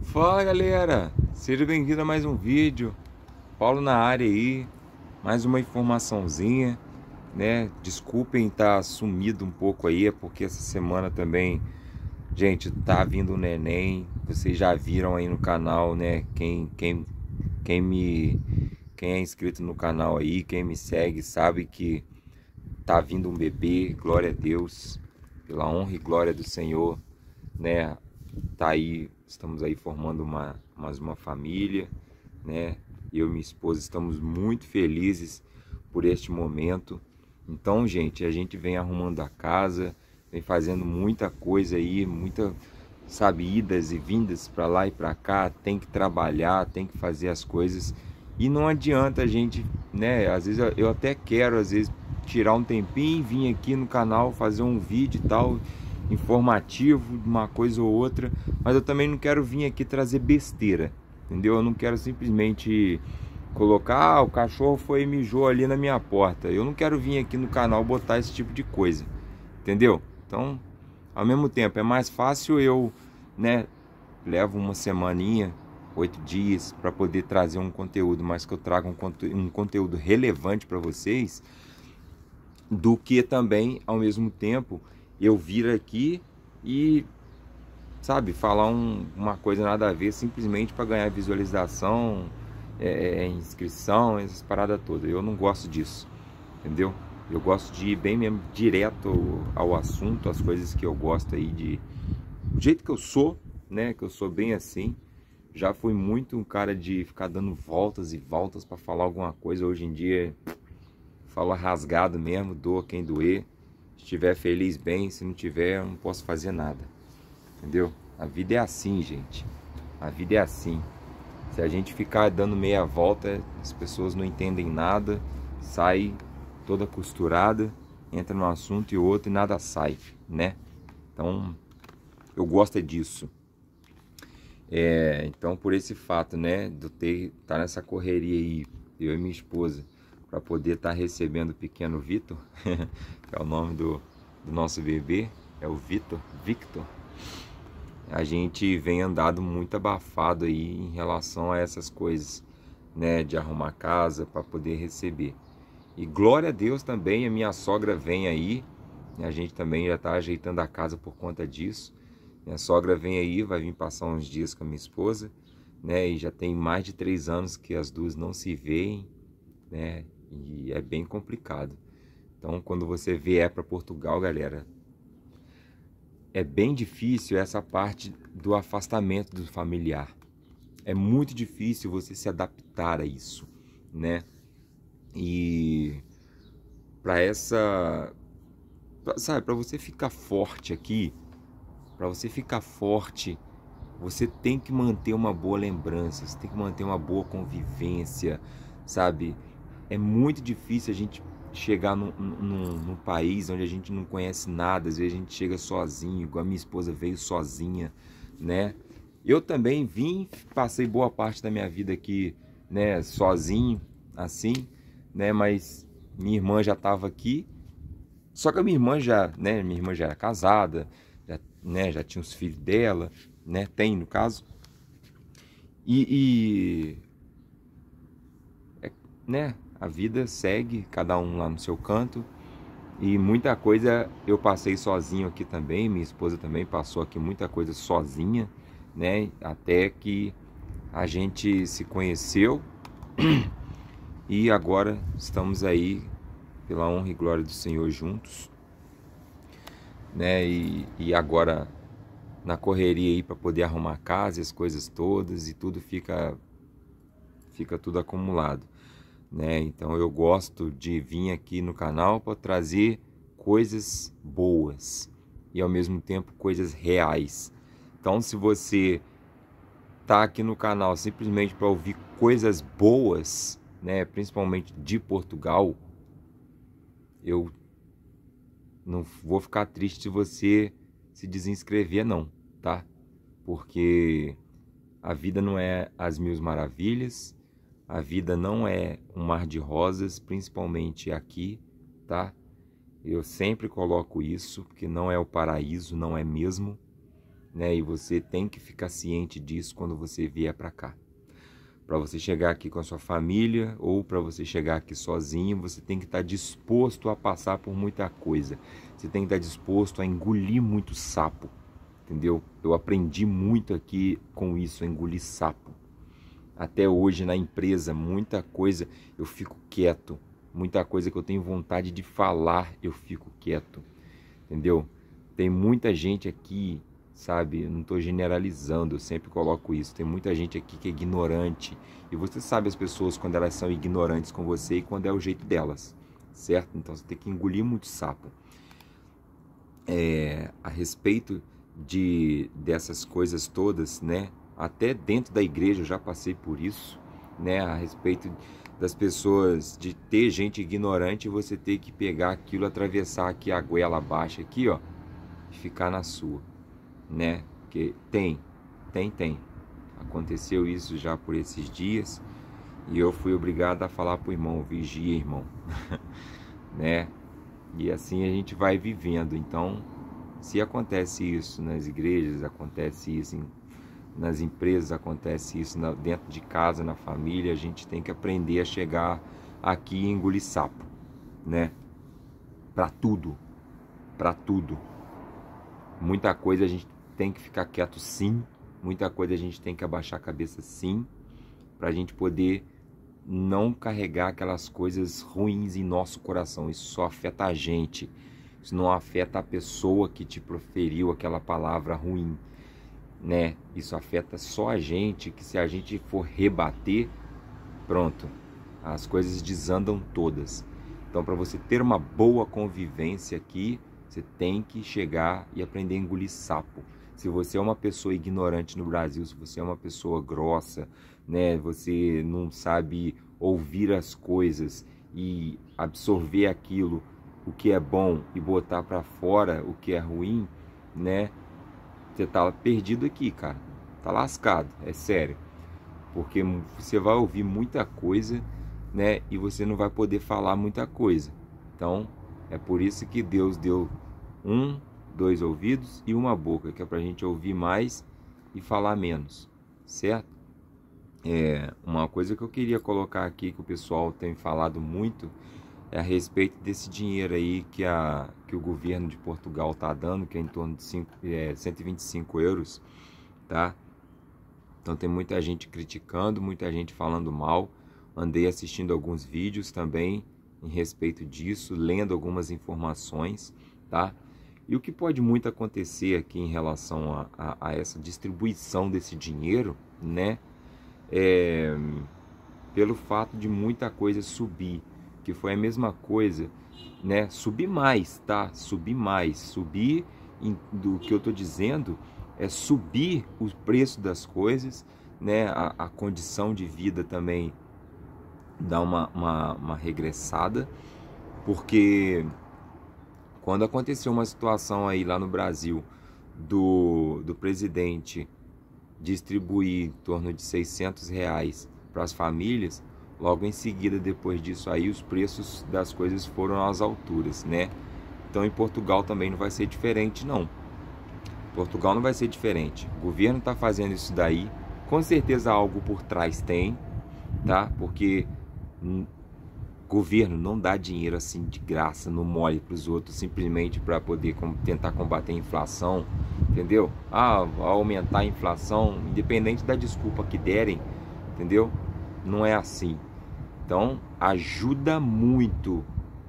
Fala galera, seja bem-vindo a mais um vídeo. Paulo na área aí, mais uma informaçãozinha, né? Desculpem estar sumido um pouco aí, é porque essa semana também, gente, tá vindo o neném. Vocês já viram aí no canal, né? Quem é inscrito no canal aí, quem me segue, sabe que tá vindo um bebê, glória a Deus, pela honra e glória do Senhor, né? Tá aí, estamos aí formando mais uma família, né? Eu e minha esposa estamos muito felizes por este momento. Então, gente, a gente vem arrumando a casa, vem fazendo muita coisa aí, sabe, idas e vindas para lá e para cá, tem que trabalhar, tem que fazer as coisas. E não adianta a gente, né? Às vezes eu até quero, às vezes, tirar um tempinho, vir aqui no canal, fazer um vídeo e tal, informativo de uma coisa ou outra, mas eu também não quero vir aqui trazer besteira, entendeu? Eu não quero simplesmente colocar, o cachorro foi e mijou ali na minha porta. Eu não quero vir aqui no canal botar esse tipo de coisa, entendeu? Então, ao mesmo tempo, é mais fácil eu, né, levo uma semaninha, 8 dias, para poder trazer um conteúdo, mas que eu traga um conteúdo relevante para vocês, do que também, ao mesmo tempo, eu vir aqui e, sabe, falar uma coisa nada a ver, simplesmente para ganhar visualização, inscrição, essas paradas todas. Eu não gosto disso, entendeu? Eu gosto de ir bem mesmo direto ao assunto, as coisas que eu gosto aí do jeito que eu sou, né? Que eu sou bem assim. Já fui muito um cara de ficar dando voltas e voltas para falar alguma coisa. Hoje em dia, falo rasgado mesmo, doa quem doer. Se estiver feliz, bem. Se não tiver, eu não posso fazer nada, entendeu? A vida é assim, gente. A vida é assim. Se a gente ficar dando meia volta, as pessoas não entendem nada, sai toda costurada, entra num assunto e outro e nada sai, né? Então, eu gosto disso. Então, por esse fato, né, de eu tá nessa correria aí, eu e minha esposa, para poder estar recebendo o pequeno Vitor, que é o nome do nosso bebê, é o Victor. A gente vem andado muito abafado aí em relação a essas coisas, né, de arrumar casa para poder receber. E glória a Deus também, a minha sogra vem aí, a gente também já está ajeitando a casa por conta disso. Minha sogra vem aí, vai vir passar uns dias com a minha esposa, né, e já tem mais de 3 anos que as duas não se veem, né, e é bem complicado. Então, quando você vier para Portugal, galera, é bem difícil essa parte do afastamento do familiar. É muito difícil você se adaptar a isso, né? E sabe, para você ficar forte aqui, para você ficar forte, você tem que manter uma boa lembrança, você tem que manter uma boa convivência, sabe? É muito difícil a gente chegar num país onde a gente não conhece nada, às vezes a gente chega sozinho, igual a minha esposa veio sozinha, né? Eu também vim, passei boa parte da minha vida aqui, né, sozinho, assim, né? Mas minha irmã já estava aqui, só que a minha irmã já era casada, já, né, já tinha os filhos dela, né? Tem, no caso. E né, a vida segue, cada um lá no seu canto. E muita coisa eu passei sozinho aqui também, minha esposa também passou aqui muita coisa sozinha, né? Até que a gente se conheceu e agora estamos aí pela honra e glória do Senhor juntos, né? E agora na correria aí para poder arrumar a casa, as coisas todas, e tudo fica tudo acumulado, né? Então eu gosto de vir aqui no canal para trazer coisas boas e ao mesmo tempo coisas reais. Então, se você tá aqui no canal simplesmente para ouvir coisas boas, né, principalmente de Portugal, eu não vou ficar triste se você se desinscrever não, tá? Porque a vida não é as mil maravilhas, a vida não é um mar de rosas, principalmente aqui, tá? Eu sempre coloco isso, porque não é o paraíso, não é mesmo, né? E você tem que ficar ciente disso quando você vier para cá. Para você chegar aqui com a sua família ou para você chegar aqui sozinho, você tem que estar disposto a passar por muita coisa. Você tem que estar disposto a engolir muito sapo, entendeu? Eu aprendi muito aqui com isso, a engolir sapo. Até hoje na empresa, muita coisa eu fico quieto. Muita coisa que eu tenho vontade de falar, eu fico quieto, entendeu? Tem muita gente aqui, sabe? Eu não estou generalizando, eu sempre coloco isso. Tem muita gente aqui que é ignorante. E você sabe as pessoas quando elas são ignorantes com você e quando é o jeito delas, certo? Então você tem que engolir muito sapo. A respeito dessas coisas todas, né? Até dentro da igreja eu já passei por isso, né? A respeito das pessoas, de ter gente ignorante e você ter que pegar aquilo, atravessar aqui a goela abaixo aqui, ó, e ficar na sua, né? Porque tem. Aconteceu isso já por esses dias e eu fui obrigado a falar pro irmão, vigia, irmão, né? E assim a gente vai vivendo. Então, se acontece isso nas igrejas, acontece isso nas empresas, acontece isso dentro de casa, na família, a gente tem que aprender a chegar aqui e engolir sapo, né? Para tudo. Muita coisa a gente tem que ficar quieto, sim. Muita coisa a gente tem que abaixar a cabeça, sim, para a gente poder não carregar aquelas coisas ruins em nosso coração. Isso só afeta a gente. Isso não afeta a pessoa que te proferiu aquela palavra ruim, né? Isso afeta só a gente, que se a gente for rebater, pronto, as coisas desandam todas. Então, para você ter uma boa convivência aqui, você tem que chegar e aprender a engolir sapo. Se você é uma pessoa ignorante no Brasil, se você é uma pessoa grossa, né, você não sabe ouvir as coisas e absorver aquilo, o que é bom, e botar para fora o que é ruim, né? Você tá perdido aqui, cara. Tá lascado, é sério. Porque você vai ouvir muita coisa, né? E você não vai poder falar muita coisa. Então, é por isso que Deus deu 2 ouvidos e uma boca, que é pra gente ouvir mais e falar menos, certo? Uma coisa que eu queria colocar aqui, que o pessoal tem falado muito, é a respeito desse dinheiro aí que o governo de Portugal está dando, que é em torno de 125 euros, tá? Então tem muita gente criticando, muita gente falando mal. Andei assistindo alguns vídeos também em respeito disso, lendo algumas informações, tá? E o que pode muito acontecer aqui em relação a essa distribuição desse dinheiro, né? Pelo fato de muita coisa subir, que foi a mesma coisa, né? Subir mais, tá? Subir mais. Do que eu tô dizendo é subir o preço das coisas, né? A condição de vida também dá uma regressada, porque quando aconteceu uma situação aí lá no Brasil do presidente distribuir em torno de R$600 para as famílias, logo em seguida, depois disso aí, os preços das coisas foram às alturas, né? Então em Portugal também não vai ser diferente, não. Portugal não vai ser diferente. O governo está fazendo isso daí, com certeza algo por trás tem, tá? Porque governo não dá dinheiro assim de graça, no mole para os outros, simplesmente para poder tentar combater a inflação, entendeu? Aumentar a inflação, independente da desculpa que derem, entendeu? Não é assim. Então ajuda muito,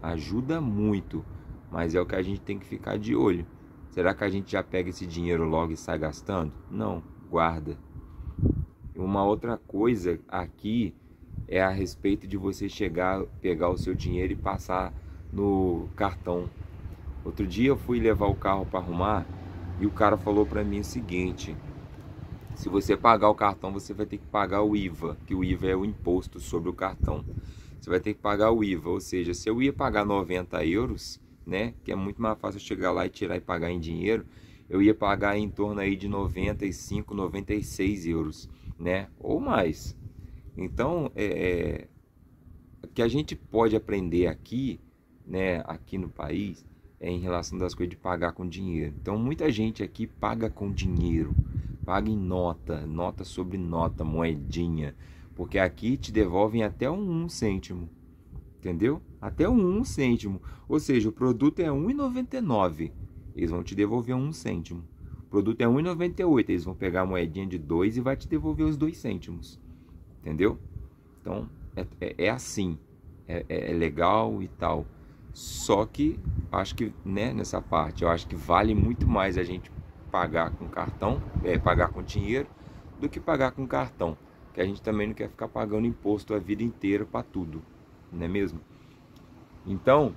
mas é o que a gente tem que ficar de olho. Será que a gente já pega esse dinheiro logo e sai gastando? Não, guarda. Uma outra coisa aqui é a respeito de você pegar o seu dinheiro e passar no cartão. Outro dia eu fui levar o carro para arrumar e o cara falou para mim o seguinte: se você pagar o cartão, você vai ter que pagar o IVA, que o IVA é o imposto sobre o cartão. Você vai ter que pagar o IVA, ou seja, se eu ia pagar 90 euros, né, que é muito mais fácil chegar lá e tirar e pagar em dinheiro, eu ia pagar em torno aí de 95, 96 euros, né, ou mais. Então, o que a gente pode aprender aqui, né, aqui no país, em relação das coisas de pagar com dinheiro. Então muita gente aqui paga com dinheiro, paga em nota, nota sobre nota, moedinha, porque aqui te devolvem até um cêntimo, entendeu? Até um cêntimo, ou seja, o produto é R$1,99, eles vão te devolver 1 cêntimo. O produto é R$1,98, eles vão pegar a moedinha de 2 e vai te devolver os 2 cêntimos, entendeu? Então é assim, é legal e tal. Só que acho que, né, nessa parte eu acho que vale muito mais a gente pagar com cartão, pagar com dinheiro, do que pagar com cartão, que a gente também não quer ficar pagando imposto a vida inteira para tudo, não é mesmo? Então,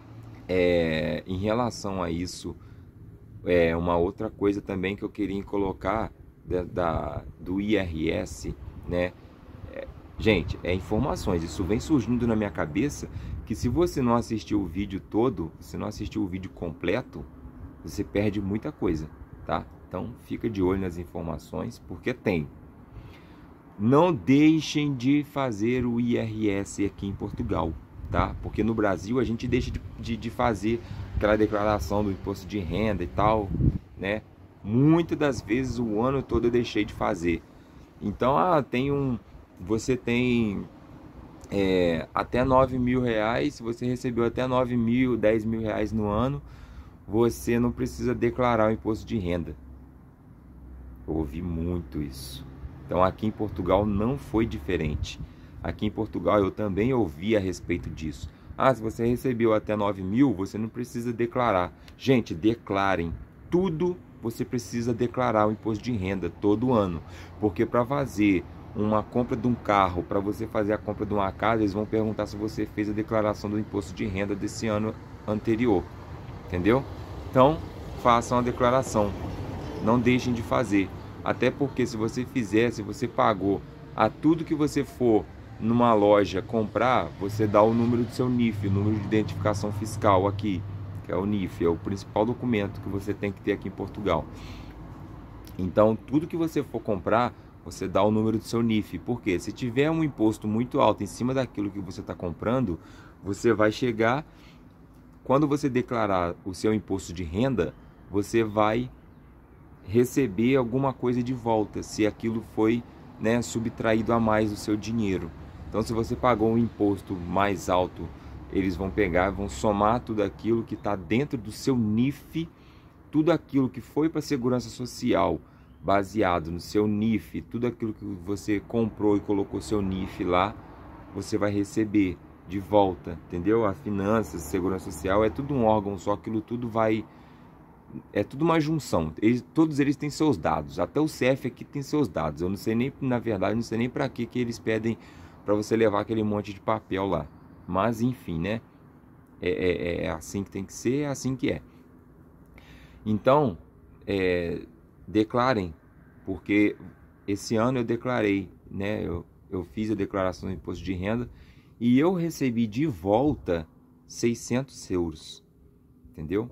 em relação a isso, uma outra coisa também que eu queria colocar do IRS, né? Gente, informações, isso vem surgindo na minha cabeça, que se você não assistiu o vídeo todo, se não assistiu o vídeo completo, você perde muita coisa, tá? Então fica de olho nas informações, porque tem. Não deixem de fazer o IRS aqui em Portugal, tá? Porque no Brasil a gente deixa de fazer aquela declaração do imposto de renda e tal, né? Muitas das vezes o ano todo eu deixei de fazer. Então, você tem até R$9.000, se você recebeu até 9.000, 10.000 reais no ano, você não precisa declarar o imposto de renda. Eu ouvi muito isso. Então aqui em Portugal não foi diferente. Aqui em Portugal eu também ouvi a respeito disso. Se você recebeu até 9.000, você não precisa declarar. Gente, declarem. Tudo você precisa declarar o imposto de renda todo ano. Porque para fazer uma compra de um carro, para você fazer a compra de uma casa, eles vão perguntar se você fez a declaração do imposto de renda desse ano anterior, entendeu? Então, façam a declaração, não deixem de fazer, até porque se você fizer, se você pagou a tudo que você for numa loja comprar, você dá o número do seu NIF, o número de identificação fiscal aqui, que é o NIF, é o principal documento que você tem que ter aqui em Portugal. Então, tudo que você for comprar, você dá o número do seu NIF, porque se tiver um imposto muito alto em cima daquilo que você está comprando, você vai chegar, quando você declarar o seu imposto de renda, você vai receber alguma coisa de volta, se aquilo foi, né, subtraído a mais do seu dinheiro. Então, se você pagou um imposto mais alto, eles vão pegar, vão somar tudo aquilo que está dentro do seu NIF, tudo aquilo que foi para a Segurança Social, baseado no seu NIF, tudo aquilo que você comprou e colocou seu NIF lá, você vai receber de volta, entendeu? A finanças, segurança social, é tudo um órgão só, aquilo tudo é tudo uma junção. Todos eles têm seus dados, até o CEF aqui tem seus dados. Eu não sei nem, na verdade, não sei nem para que eles pedem para você levar aquele monte de papel lá. Mas enfim, né? É assim que tem que ser, é assim que é. Então, declarem, porque esse ano eu declarei, né? Eu fiz a declaração do imposto de renda e eu recebi de volta 600 euros, entendeu?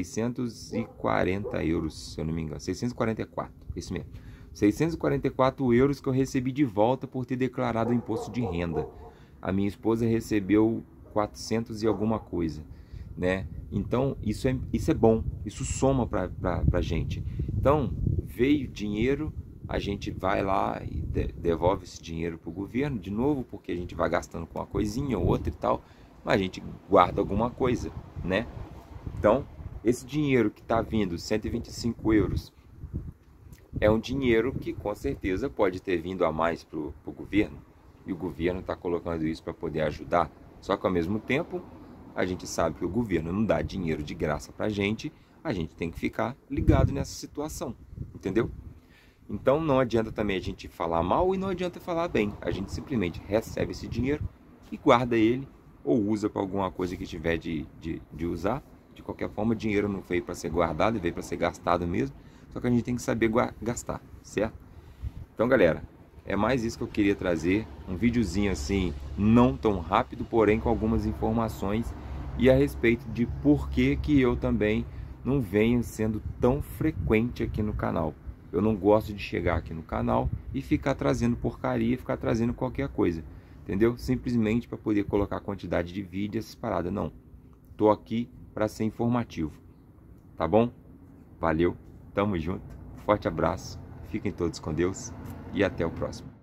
640 euros, se eu não me engano, 644, isso mesmo. 644 euros que eu recebi de volta por ter declarado o imposto de renda. A minha esposa recebeu 400 e alguma coisa, né? Então isso é bom, isso soma pra gente. Então veio dinheiro, a gente vai lá e devolve esse dinheiro pro governo de novo, porque a gente vai gastando com uma coisinha ou outra e tal, mas a gente guarda alguma coisa, né? Então esse dinheiro que está vindo, 125 euros, é um dinheiro que com certeza pode ter vindo a mais pro governo, e o governo está colocando isso para poder ajudar. Só que ao mesmo tempo a gente sabe que o governo não dá dinheiro de graça para a gente tem que ficar ligado nessa situação, entendeu? Então não adianta também a gente falar mal e não adianta falar bem. A gente simplesmente recebe esse dinheiro e guarda ele ou usa para alguma coisa que tiver de usar. De qualquer forma, o dinheiro não veio para ser guardado, veio para ser gastado mesmo. Só que a gente tem que saber gastar, certo? Então, galera, é mais isso que eu queria trazer. Um videozinho assim, não tão rápido, porém com algumas informações e a respeito de por que eu também não venho sendo tão frequente aqui no canal. Eu não gosto de chegar aqui no canal e ficar trazendo porcaria, ficar trazendo qualquer coisa, entendeu? Simplesmente para poder colocar a quantidade de vídeos, essas paradas. Não, tô aqui para ser informativo. Tá bom? Valeu, tamo junto, forte abraço, fiquem todos com Deus e até o próximo.